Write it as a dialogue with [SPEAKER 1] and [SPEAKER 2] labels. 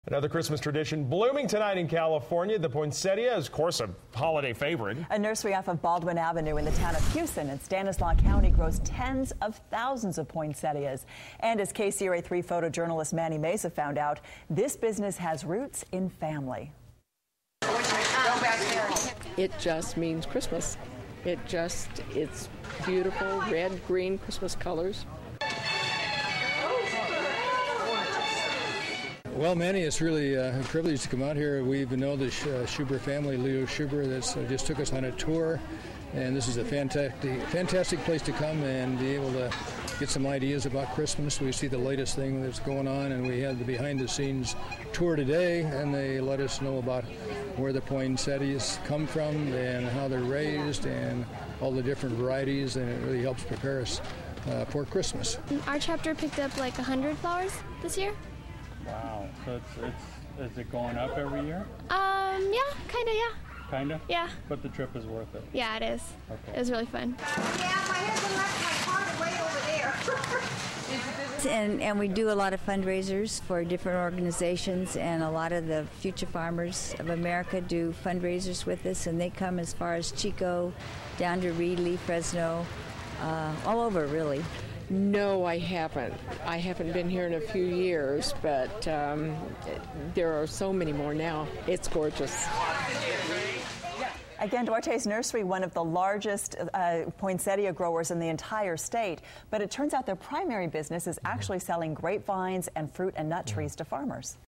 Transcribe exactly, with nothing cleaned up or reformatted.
[SPEAKER 1] Another Christmas tradition blooming tonight in California. The poinsettia is, of course, a holiday favorite.
[SPEAKER 2] A nursery off of Baldwin Avenue in the town of Hughson in Stanislaus County grows tens of thousands of poinsettias. And as K C R A three photojournalist Manny Mesa found out, this business has roots in family.
[SPEAKER 3] It just means Christmas. It just, it's beautiful red, green Christmas colors.
[SPEAKER 4] Well, Manny, it's really uh, a privilege to come out here. We even know the uh, Schuber family, Leo Schuber, that uh, just took us on a tour. And this is a fantastic, fantastic place to come and be able to get some ideas about Christmas. We see the latest thing that's going on, and we had the behind-the-scenes tour today, and they let us know about where the poinsettias come from and how they're raised and all the different varieties, and it really helps prepare us uh, for Christmas.
[SPEAKER 5] Our chapter picked up like one hundred flowers this year.
[SPEAKER 6] Wow, so it's, it's, is it going up every year?
[SPEAKER 5] Um, yeah, kind of, yeah.
[SPEAKER 6] Kind of?
[SPEAKER 5] Yeah.
[SPEAKER 6] But the trip is worth it?
[SPEAKER 5] Yeah, it is.
[SPEAKER 6] Okay.
[SPEAKER 5] It was really fun.
[SPEAKER 7] Yeah, my husband left my card way over there.
[SPEAKER 8] and, and we do a lot of fundraisers for different organizations, and a lot of the Future Farmers of America do fundraisers with us, and they come as far as Chico, down to Reedley, Fresno, uh, all over, really.
[SPEAKER 3] No, I haven't. I haven't been here in a few years, but um, there are so many more now. It's gorgeous.
[SPEAKER 2] Again, Duarte's Nursery, one of the largest uh, poinsettia growers in the entire state. But it turns out their primary business is actually selling grapevines and fruit and nut trees to farmers.